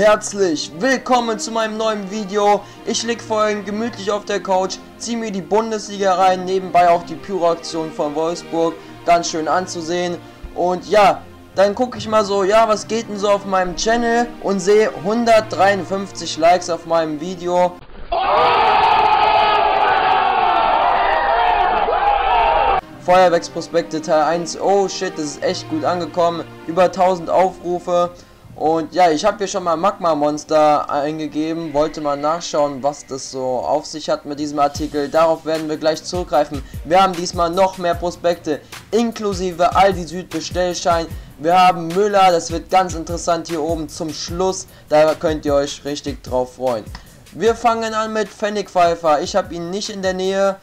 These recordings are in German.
Herzlich willkommen zu meinem neuen Video. Ich lieg vorhin gemütlich auf der Couch, ziehe mir die Bundesliga rein, nebenbei auch die Pyro-Aktion von Wolfsburg, ganz schön anzusehen. Und ja, dann gucke ich mal so, ja, was geht denn so auf meinem Channel und sehe 153 Likes auf meinem Video. Feuerwerksprospekte Teil 1, oh shit, das ist echt gut angekommen, über 1000 Aufrufe. Und ja, ich habe hier schon mal Magma Monster eingegeben, wollte mal nachschauen, was das so auf sich hat mit diesem Artikel. Darauf werden wir gleich zurückgreifen. Wir haben diesmal noch mehr Prospekte, inklusive Aldi Süd Bestellschein. Wir haben Müller, das wird ganz interessant hier oben zum Schluss. Da könnt ihr euch richtig drauf freuen. Wir fangen an mit Pfennigpfeifer. Ich habe ihn nicht in der Nähe.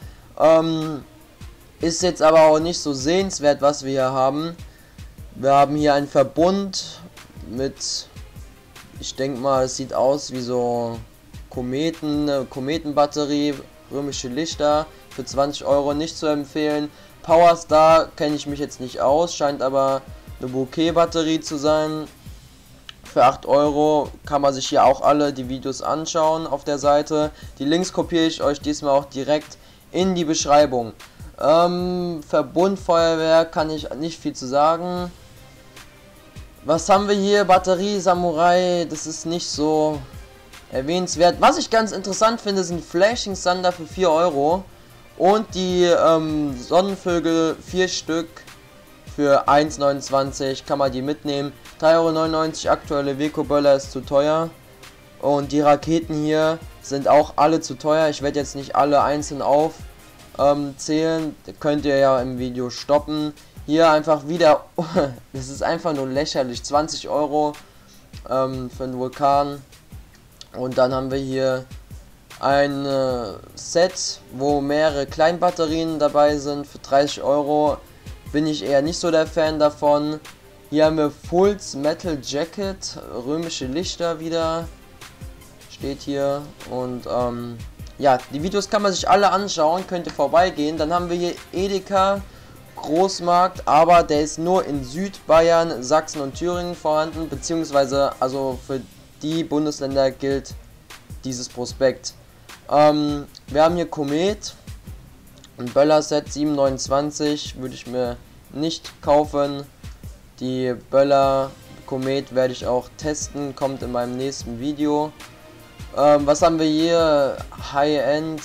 Ist jetzt aber auch nicht so sehenswert, was wir hier haben. Wir haben hier einen Verbund mit, ich denke mal, es sieht aus wie so Kometen, eine Kometenbatterie, römische Lichter, für 20 Euro nicht zu empfehlen. Power Star kenne ich mich jetzt nicht aus, scheint aber eine Bouquet-Batterie zu sein. Für 8 Euro kann man sich hier auch alle die Videos anschauen auf der Seite. Die Links kopiere ich euch diesmal auch direkt in die Beschreibung. Verbundfeuerwerk kann ich nicht viel zu sagen. Was haben wir hier? Batterie, Samurai, das ist nicht so erwähnenswert. Was ich ganz interessant finde, sind Flashing Thunder für 4 Euro. Und die Sonnenvögel 4 Stück für 1,29 kann man die mitnehmen. 3,99 Euro aktuelle Weko-Böller ist zu teuer. Und die Raketen hier sind auch alle zu teuer. Ich werde jetzt nicht alle einzeln aufzählen. Könnt ihr ja im Video stoppen. Hier einfach wieder, das ist einfach nur lächerlich, 20 Euro für einen Vulkan. Und dann haben wir hier ein Set, wo mehrere Kleinbatterien dabei sind für 30 Euro. Bin ich eher nicht so der Fan davon. Hier haben wir Fulls Metal Jacket, römische Lichter wieder, steht hier. Und ja, die Videos kann man sich alle anschauen, könnt ihr vorbeigehen. Dann haben wir hier Edeka Großmarkt, aber der ist nur in Südbayern, Sachsen und Thüringen vorhanden, beziehungsweise also für die Bundesländer gilt dieses Prospekt. Wir haben hier Komet, ein Böller-Set 7,29 würde ich mir nicht kaufen. Die Böller Komet werde ich auch testen, kommt in meinem nächsten Video. Was haben wir hier? High-End.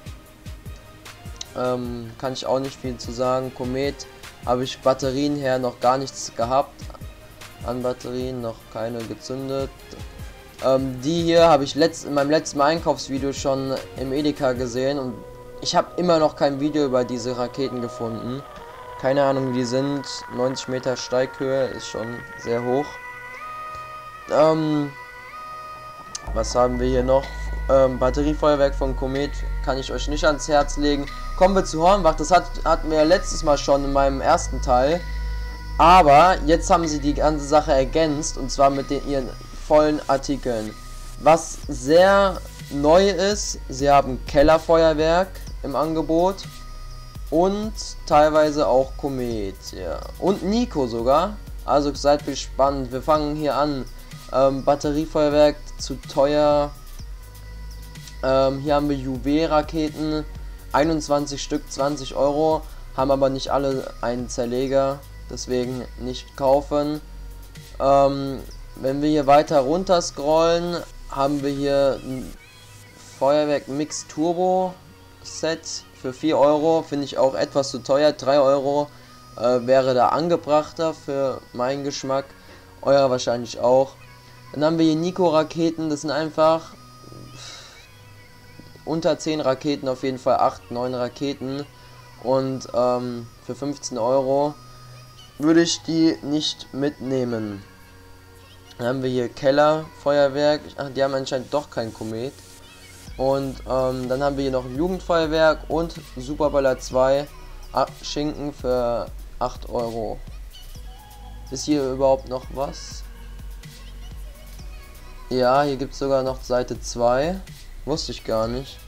Kann ich auch nicht viel zu sagen. Komet habe ich Batterien her noch gar nichts gehabt. An Batterien noch keine gezündet. Die hier habe ich in meinem letzten Einkaufsvideo schon im Edeka gesehen und ich habe immer noch kein Video über diese Raketen gefunden. Keine Ahnung wie die sind. 90 Meter Steighöhe ist schon sehr hoch. Was haben wir hier noch? Batteriefeuerwerk von Komet kann ich euch nicht ans Herz legen. Kommen wir zu Hornbach, das hatten wir letztes Mal schon in meinem ersten Teil. Aber jetzt haben sie die ganze Sache ergänzt und zwar mit ihren vollen Artikeln. Was sehr neu ist, sie haben Kellerfeuerwerk im Angebot und teilweise auch Komet, ja. Und Nico sogar. Also seid gespannt. Wir fangen hier an. Batteriefeuerwerk zu teuer. Hier haben wir Juwel-Raketen, 21 Stück, 20 Euro, haben aber nicht alle einen Zerleger, deswegen nicht kaufen. Wenn wir hier weiter runter scrollen, haben wir hier ein Feuerwerk Mix Turbo Set für 4 Euro, finde ich auch etwas zu teuer, 3 Euro wäre da angebrachter für meinen Geschmack, euer wahrscheinlich auch. Dann haben wir hier Nico-Raketen, das sind einfach unter 10 Raketen, auf jeden Fall 8, 9 Raketen und für 15 Euro würde ich die nicht mitnehmen. Dann haben wir hier Kellerfeuerwerk, ach, die haben anscheinend doch kein Komet. Und dann haben wir hier noch ein Jugendfeuerwerk und Superböller 2 Schinken für 8 Euro. Ist hier überhaupt noch was? Ja, hier gibt es sogar noch Seite 2. Wusste ich gar nicht.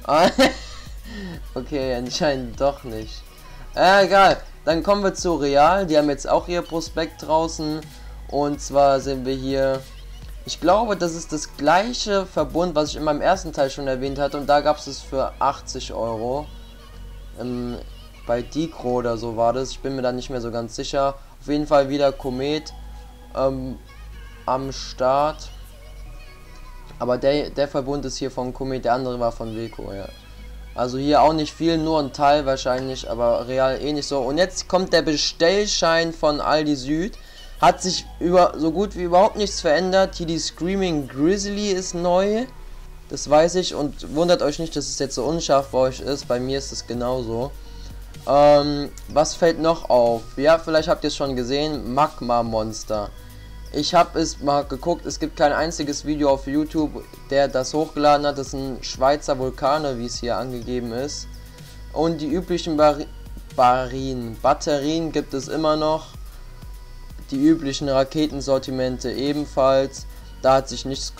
Okay, anscheinend doch nicht. Egal. Dann kommen wir zu Real. Die haben jetzt auch ihr Prospekt draußen. Und zwar sehen wir hier Ich glaube, das ist das gleiche Verbund, was ich in meinem ersten Teil schon erwähnt hatte. Und da gab es für 80 Euro. Bei Dicro oder so war das. Ich bin mir da nicht mehr so ganz sicher. Auf jeden Fall wieder Komet am Start. Aber der Verbund ist hier von Komet, der andere war von Weco, ja. Also hier auch nicht viel, nur ein Teil wahrscheinlich, aber real eh nicht so. Und jetzt kommt der Bestellschein von Aldi Süd. Hat sich so gut wie überhaupt nichts verändert. Hier die Screaming Grizzly ist neu. Das weiß ich und wundert euch nicht, dass es jetzt so unscharf bei euch ist. Bei mir ist es genauso. Was fällt noch auf? Ja, vielleicht habt ihr es schon gesehen. Magma Monster. Ich habe es mal geguckt. Es gibt kein einziges Video auf YouTube, der das hochgeladen hat. Das sind Schweizer Vulkane, wie es hier angegeben ist. Und die üblichen Batterien gibt es immer noch. Die üblichen Raketensortimente ebenfalls. Da hat sich nichts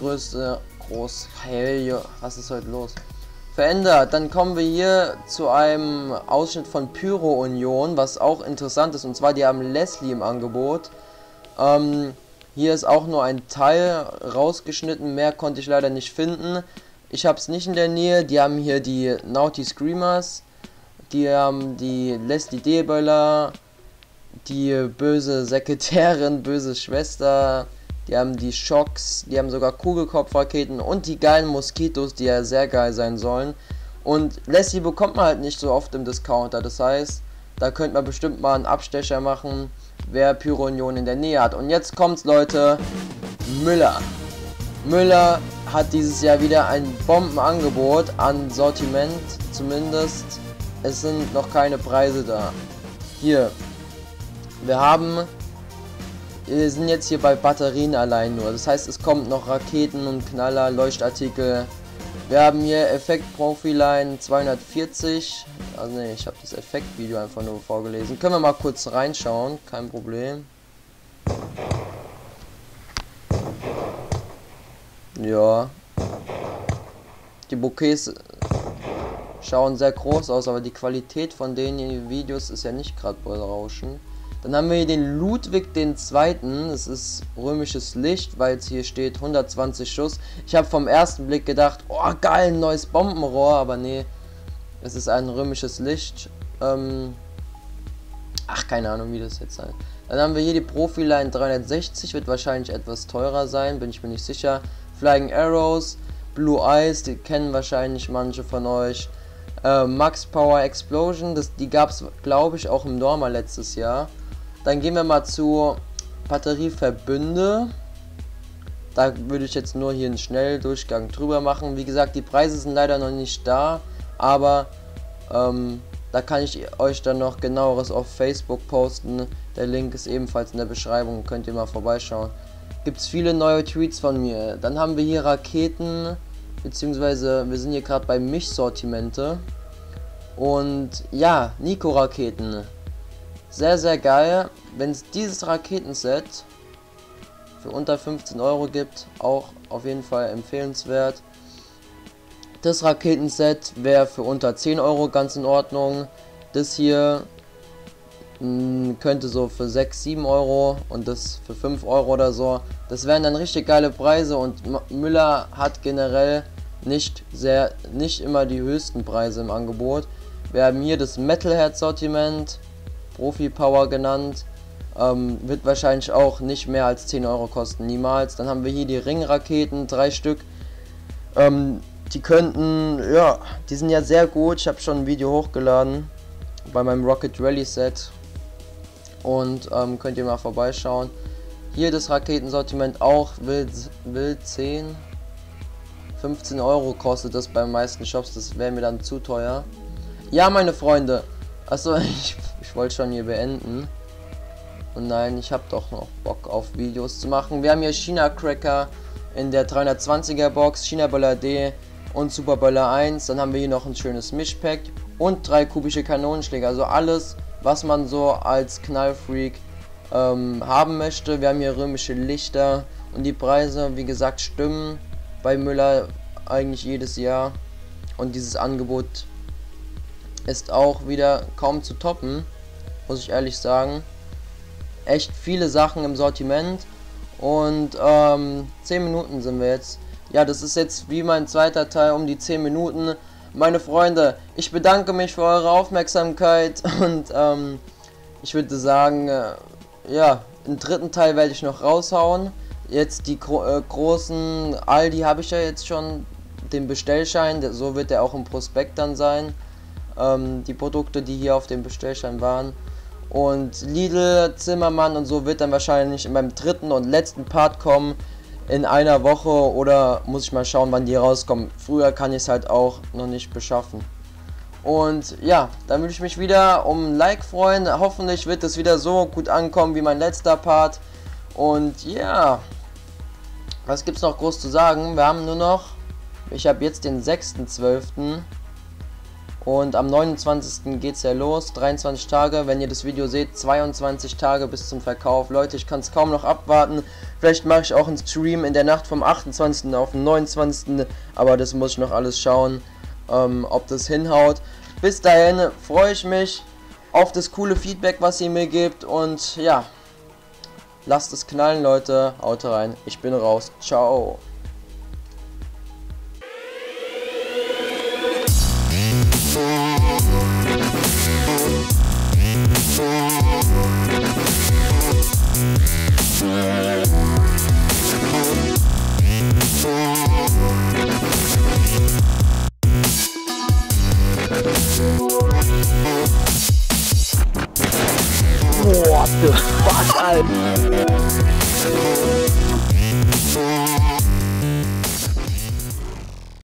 was ist heute los? Verändert. Dann kommen wir hier zu einem Ausschnitt von Pyro Union, was auch interessant ist. Und zwar, die haben Leslie im Angebot. Hier ist auch nur ein Teil rausgeschnitten. Mehr konnte ich leider nicht finden. Ich habe es nicht in der Nähe. Die haben hier die Naughty Screamers. Die haben die Leslie D-Böller. Die böse Sekretärin, böse Schwester, die haben die Schocks, die haben sogar Kugelkopfraketen und die geilen Moskitos, die ja sehr geil sein sollen. Und Leslie bekommt man halt nicht so oft im Discounter, das heißt, da könnte man bestimmt mal einen Abstecher machen, wer Pyro Union in der Nähe hat. Und jetzt kommt's, Leute, Müller. Müller hat dieses Jahr wieder ein Bombenangebot an Sortiment, zumindest. Es sind noch keine Preise da. Hier. Wir sind jetzt hier bei Batterien allein nur. Das heißt, es kommt noch Raketen und Knaller, Leuchtartikel. Wir haben hier Effekt Profiline 240. Also ne, ich habe das Effektvideo einfach nur vorgelesen. Können wir mal kurz reinschauen, kein Problem. Ja. Die Bouquets schauen sehr groß aus, aber die Qualität von den Videos ist ja nicht gerade berauschend. Dann haben wir hier den Ludwig II. Das ist römisches Licht, weil es hier steht 120 Schuss. Ich habe vom ersten Blick gedacht, oh geil, ein neues Bombenrohr, aber nee, es ist ein römisches Licht. Ach, keine Ahnung, wie das jetzt heißt. Dann haben wir hier die Profiline 360, wird wahrscheinlich etwas teurer sein, bin ich mir nicht sicher. Flying Arrows, Blue Eyes, die kennen wahrscheinlich manche von euch. Max Power Explosion, die gab es, glaube ich, auch im Normal letztes Jahr. Dann gehen wir mal zu Batterieverbünde. Da würde ich jetzt nur hier einen Schnelldurchgang drüber machen. Wie gesagt, die Preise sind leider noch nicht da, aber da kann ich euch dann noch genaueres auf Facebook posten. Der Link ist ebenfalls in der Beschreibung, könnt ihr mal vorbeischauen. Gibt es viele neue Tweets von mir. Dann haben wir hier Raketen, beziehungsweise wir sind hier gerade bei Mischsortimente. Und ja, Nico-Raketen. Sehr, sehr geil. Wenn es dieses Raketenset für unter 15 Euro gibt, auch auf jeden Fall empfehlenswert. Das Raketenset wäre für unter 10 Euro ganz in Ordnung. Das hier könnte so für 6, 7 Euro und das für 5 Euro oder so. Das wären dann richtig geile Preise und Müller hat generell nicht immer die höchsten Preise im Angebot. Wir haben hier das Metalhead Sortiment, Profi Power genannt, wird wahrscheinlich auch nicht mehr als 10 Euro kosten, niemals. Dann haben wir hier die Ringraketen, 3 Stück. Die könnten, ja, die sind ja sehr gut. Ich habe schon ein Video hochgeladen bei meinem Rocket Rally Set und könnt ihr mal vorbeischauen. Hier das Raketensortiment auch will 10, 15 Euro kostet das bei meisten Shops, das wäre mir dann zu teuer. Ja, meine Freunde, also ich wollte schon hier beenden. Und nein, ich habe doch noch Bock auf Videos zu machen. Wir haben hier China Cracker in der 320er Box, China Böller D und Super Böller 1. Dann haben wir hier noch ein schönes Mischpack und 3 kubische Kanonenschläge. Also alles, was man so als Knallfreak haben möchte. Wir haben hier römische Lichter und die Preise, wie gesagt, stimmen bei Müller eigentlich jedes Jahr. Und dieses Angebot ist auch wieder kaum zu toppen, muss ich ehrlich sagen. Echt viele Sachen im Sortiment Und 10 Minuten sind wir jetzt. Ja, das ist jetzt wie mein zweiter Teil um die 10 Minuten. Meine Freunde, ich bedanke mich für eure Aufmerksamkeit und ich würde sagen, ja, den dritten Teil werde ich noch raushauen. Jetzt die großen Aldi habe ich ja jetzt schon, den Bestellschein, so wird der auch im Prospekt dann sein. Die Produkte, die hier auf dem Bestellschein waren. Und Lidl, Zimmermann und so wird dann wahrscheinlich in meinem dritten und letzten Part kommen. In einer Woche oder muss ich mal schauen, wann die rauskommen. Früher kann ich es halt auch noch nicht beschaffen. Und ja, dann würde ich mich wieder um ein Like freuen. Hoffentlich wird es wieder so gut ankommen wie mein letzter Part. Und ja, was gibt's noch groß zu sagen? Wir haben nur noch, ich habe jetzt den 6.12. und am 29. geht es ja los, 23 Tage, wenn ihr das Video seht, 22 Tage bis zum Verkauf. Leute, ich kann es kaum noch abwarten. Vielleicht mache ich auch einen Stream in der Nacht vom 28. auf den 29. Aber das muss ich noch alles schauen, ob das hinhaut. Bis dahin freue ich mich auf das coole Feedback, was ihr mir gebt. Und ja, lasst es knallen, Leute. Haut rein, ich bin raus. Ciao. What the fuck, Alter?